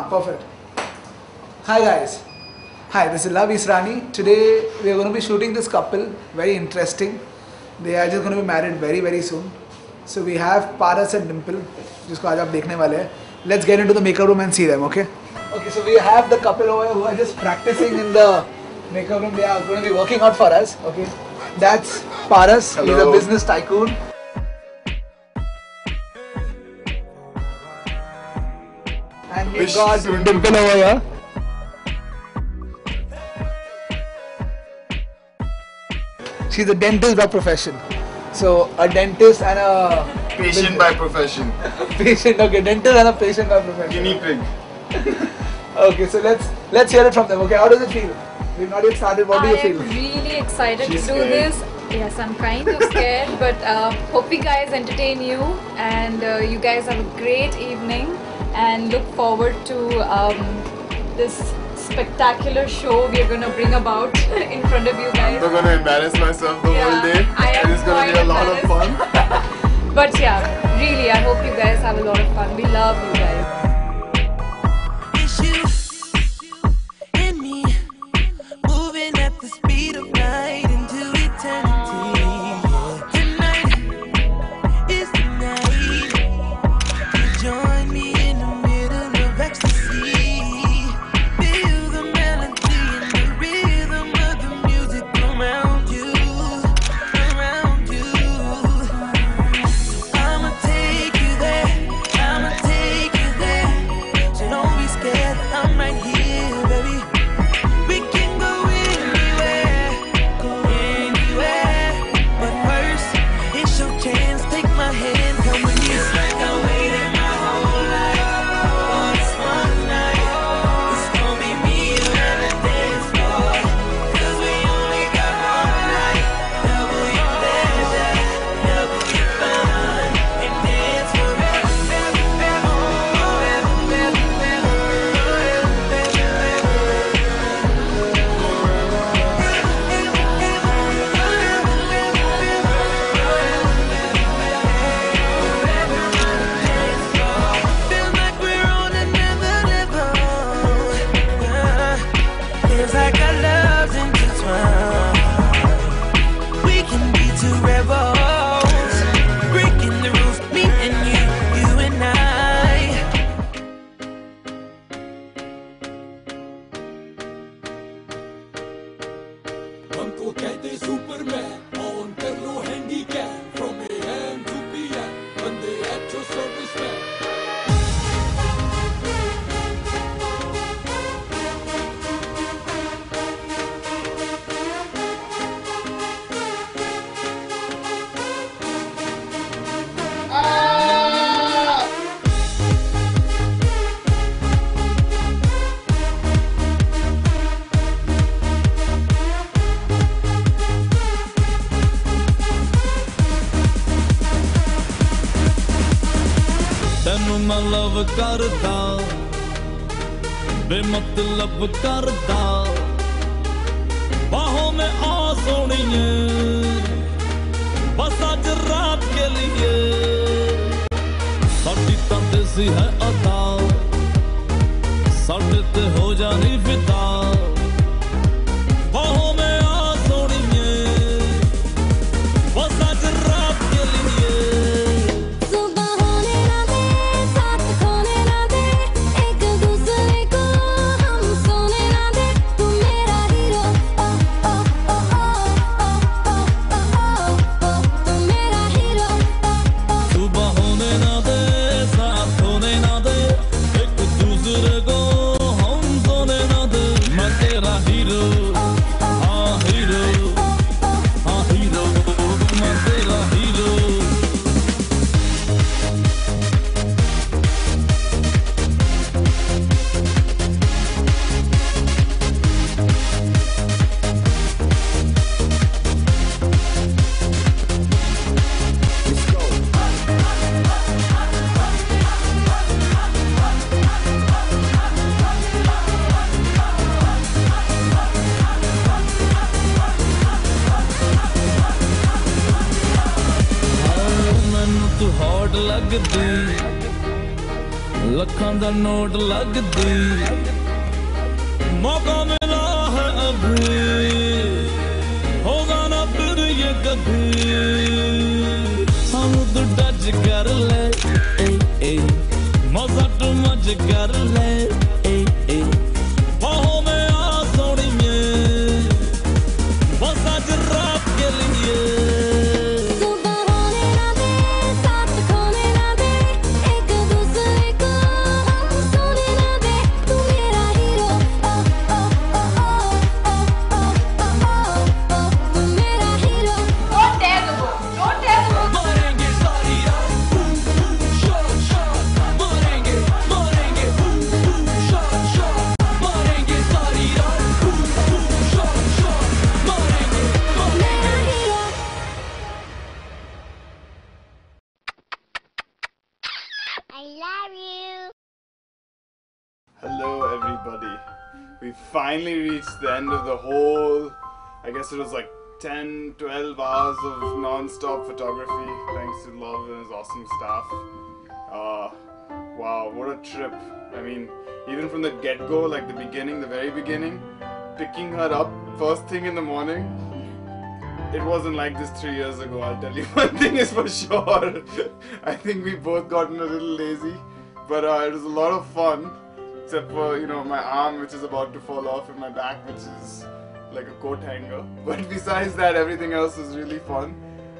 perfect. Hi guys. Hi, this is Love Israni. Today we are going to be shooting this couple. Very interesting. They are just going to be married very soon. So we have Paras and Dimple, जिसको आज आप देखने वाले हैं. Let's get into the makeup room and see them, okay? Okay, so we have the couple over here who are just practicing in the makeup room. They are going to be working out for us, okay? That's Paras. Hello. He's a business tycoon. And we've got Dimple over here. She's a dentist by profession. So a dentist and a patient by profession. Patient, okay, dentist and a patient by profession. Guinea pig. Okay, so let's hear it from them. Okay, how does it feel? We've not yet started. What do you feel? I'm really excited She's to do scared. this. Yes, I'm kind of scared, but hope you guys entertain you and you guys have a great evening and look forward to this spectacular show we are going to bring about in front of you guys. I'm going to embarrass myself the whole day. And it's going to be a lot of fun. But yeah, really, I hope you guys have a lot of fun. We love you guys. It's you and me moving at the speed of light into eternity. Tonight is the night. You join me in the middle of ecstasy. Feel the melody and the rhythm of the music around you, around you. I'ma take you there, I'ma take you there. So don't be scared, I'm right here, baby. We can go anywhere, but first, it's your chance. Take my hand, come with me. It's like I waited my whole life for this one night. It's gonna be me and the dance floor, 'cause we only got one night. Double your pleasure, double your fun, and dance forever. Feels like we're on another level. Feels like our love's intertwined. We can be two rebels, breaking the rules. Me and you and I. हमको कहते superman on कर लो handicap from AM to PM बंदे अच्छो serviceman ਤੈਨੂੰ ਮੈਂ ਲਵ ਕਰਦਾ ਬੇਮਤਲਬ ਕਰਦਾ ਬਾਹੋਂ में आ सोनिए बस आज रात के लिए साडी ਤਾਂ देसी है अदा साडे ते हो जानी फिदा बाहों में आ सोनिए बस आज रात के लिए सुबह होने ना दे, साथ खोने ना दे, एक दूसरे को हम सोने ना दे। तू मेरा हीरो, ओ ओ ओ ओ ओ ओ ओ, तू मेरा हीरो, ओ ओ। सुबह होने ना दे साथ होने ना दे एक दूसरे को हम सोने ना दे मैं तेरा हीरो हाँ हीरो मैं तेरा हीरो ਮੈਨੂੰ ਤੂੰ ਹੌਟ ਲੱਗਦੀ ਲੱਖਾਂ ਦਾ ਨੋਟ ਲੱਗਦੀ मौका मिला है अभी होगा ना फिर ये कभी हम तो टच कर ले ए मजा तो मज कर ले ए बाहों में आ सोनिए बस आज रात के लिए सुबह होने ना दे साथ खोने ना दे एक दूसरे को हम सोने ना दे तू मेरा हीरो ओ ओ ओ ओ ओ ओ तू मेरा hero Don't tear the book. Don't tear the book. मारेंगे सारी रात boom boom shot shot मारेंगे मारेंगे boom boom shot shot मारेंगे सारी रात boom boom shot shot मारेंगे मेरा hero I love you Hello, everybody. We finally reached the end of the whole, I guess it was like 10, 12 hours of non-stop photography, thanks to Love and his awesome staff. Wow, what a trip. I mean, even from the get-go, like the beginning, the very beginning, picking her up first thing in the morning, it wasn't like this 3 years ago, I'll tell you one thing is for sure. I think we both gotten a little lazy, but it was a lot of fun. Except for, you know, my arm which is about to fall off and my back which is like a coat hanger. But besides that, everything else was really fun.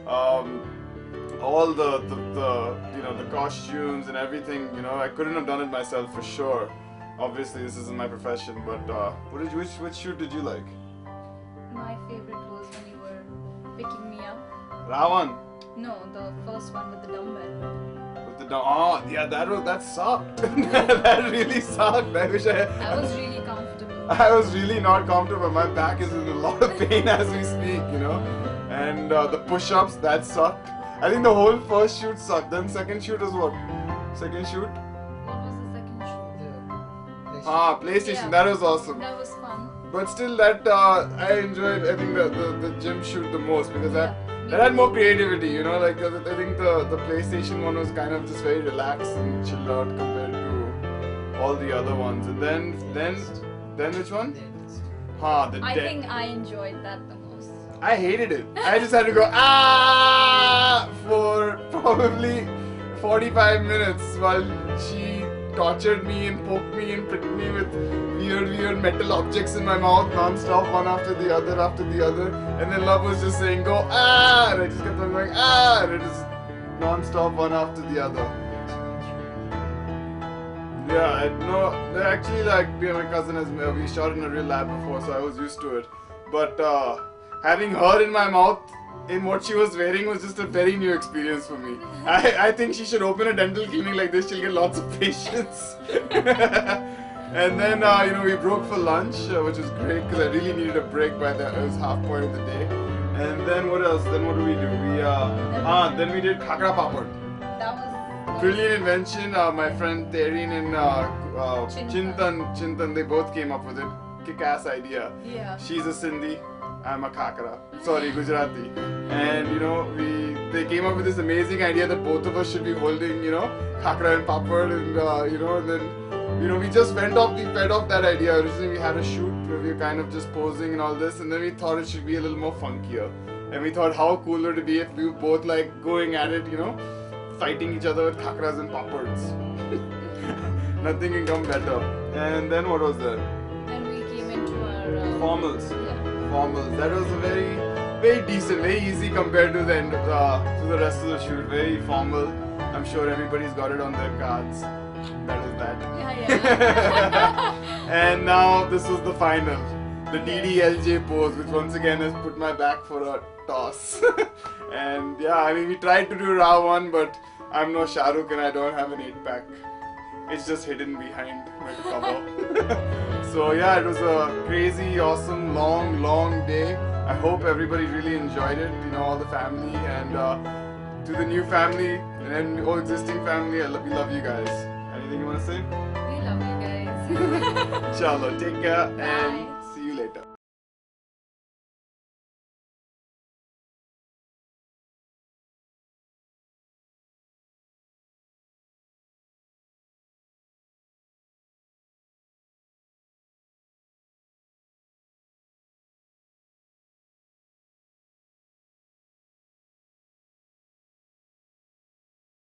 All the you know, the costumes and everything, you know, I couldn't have done it myself for sure. Obviously this isn't my profession, but which shoot did you like? My favorite was when you were picking me up. Ravan. No, the first one with the dumbbell. Oh yeah, that sucked. That really sucked. I wish I was really comfortable. I was really not comfortable. My back is in a lot of pain as we speak, you know. And the push-ups, that sucked. I think the whole first shoot sucked. Then second shoot was what? Second shoot? What was the second shoot? PlayStation. Yeah. That was awesome. That was fun. But still, that I enjoyed. I think the gym shoot the most because Yeah. that had more creativity. You know, like I think the PlayStation one was kind of just very relaxed and chilled out compared to all the other ones. And then which one? The I deck. think I enjoyed that the most. I hated it. I just had to go for probably 45 minutes while she tortured me and poked me and pricked me with weird metal objects in my mouth non-stop, one after the other. And then Love was just saying, go and I just kept on going and it is non-stop, one after the other. Yeah, actually, like, me and my cousin we shot in a real lab before, so I was used to it. But having her in my mouth in what she was wearing was just a very new experience for me. I think she should open a dental clinic like this. She'll get lots of patients. And then you know, we broke for lunch, which was great because I really needed a break by the it was half point of the day. And then what else? Then what do? We then we did khakra papad. That was Brilliant invention. My friend Tareen and Chintan, they both came up with it. Kick-ass idea. Yeah. She's a Sindhi, I'm a Khakra. Sorry, Gujarati. And you know, they came up with this amazing idea that both of us should be holding, you know, Khakra and Papad, and you know, and then you know, we just fed off that idea. Originally we had a shoot where we were kind of just posing and all this, and then we thought it should be a little more funkier. And we thought how cool would it be if we were both like going at it, you know, fighting each other with khakras and papads. Nothing can come better. And then what was that? And we came into our Formals. Yeah. Formals. That was a very decent, very easy compared to the end of to the rest of the shoot. Very formal. I'm sure everybody's got it on their cards. That is that. Yeah. And now this was the final. The DDLJ pose, which once again has put my back for a toss. And yeah, I mean, we tried to do Ravan, but I'm no Shahrukh and I don't have an 8-pack. It's just hidden behind my cover. So yeah, it was a crazy, awesome, long day. I hope everybody really enjoyed it, you know, all the family, and to the new family and all existing family, we love you guys. Anything you want to say? We love you guys. Inshallah, take care and Bye.